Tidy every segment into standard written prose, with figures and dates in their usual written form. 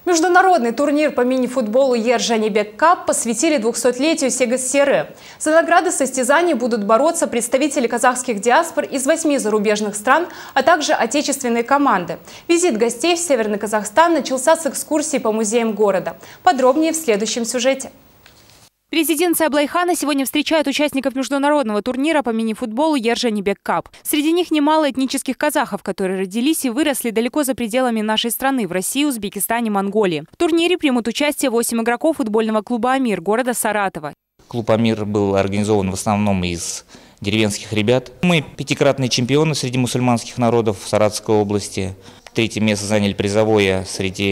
Международный турнир по мини-футболу Ер-Жанибек Кап посвятили 200-летию СССР. За награды состязаний будут бороться представители казахских диаспор из 8 зарубежных стран, а также отечественные команды. Визит гостей в Северный Казахстан начался с экскурсии по музеям города. Подробнее в следующем сюжете. Резиденция Аблайхана сегодня встречает участников международного турнира по мини-футболу Ер-Жанибек Кап. Среди них немало этнических казахов, которые родились и выросли далеко за пределами нашей страны – в России, Узбекистане, Монголии. В турнире примут участие 8 игроков футбольного клуба «Амир» города Саратова. Клуб «Амир» был организован в основном из деревенских ребят. Мы пятикратные чемпионы среди мусульманских народов в Саратовской области. Третье место заняли призовое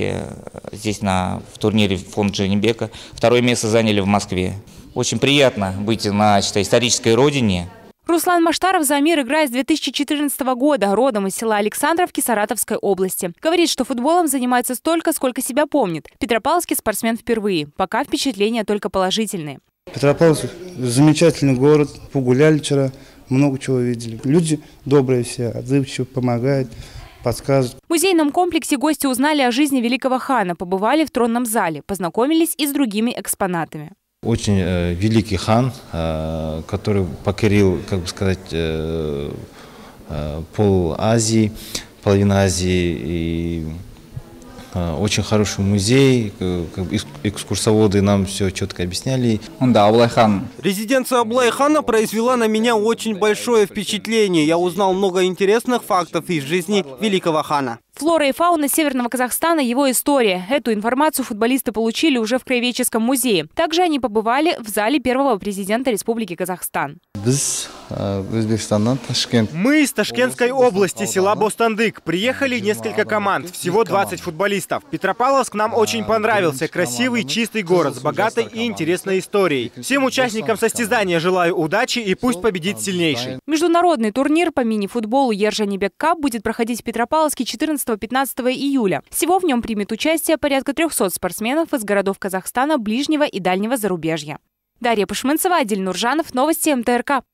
в турнире фонд Джанибека. Второе место заняли в Москве. Очень приятно быть на исторической родине. Руслан Маштаров за «Амир» играет с 2014 года, родом из села Александровки Саратовской области. Говорит, что футболом занимается столько, сколько себя помнит. Петропавловский спортсмен впервые. Пока впечатления только положительные. Петропавловск – замечательный город. Погуляли вчера, много чего видели. Люди добрые все, отзывчивые, помогают, подсказывают. В музейном комплексе гости узнали о жизни великого хана, побывали в тронном зале, познакомились и с другими экспонатами. Очень великий хан, который покорил, пол Азии, половину Азии. И очень хороший музей, экскурсоводы нам все четко объясняли. Да, Аблайхан. Резиденция Аблайхана произвела на меня очень большое впечатление. Я узнал много интересных фактов из жизни великого хана. Флора и фауна Северного Казахстана – его история. Эту информацию футболисты получили уже в Краеведческом музее. Также они побывали в зале первого президента Республики Казахстан. Мы из Ташкентской области, села Бостандык. Приехали несколько команд, всего 20 футболистов. Петропавловск нам очень понравился. Красивый, чистый город с богатой и интересной историей. Всем участникам состязания желаю удачи и пусть победит сильнейший. Международный турнир по мини-футболу Ер-Жанибек Кап будет проходить в Петропавловске 14-15 июля. Всего в нем примет участие порядка 300 спортсменов из городов Казахстана, ближнего и дальнего зарубежья. Дарья Пашманцева, Адиль Нуржанов, новости МТРК.